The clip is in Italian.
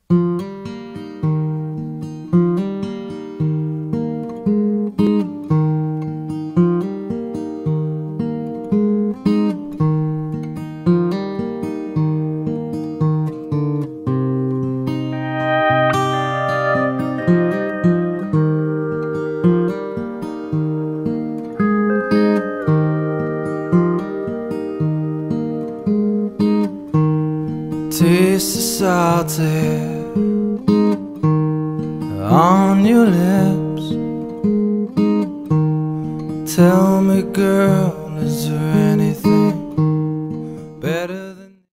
Taste the salty on your lips. Tell me, girl, is there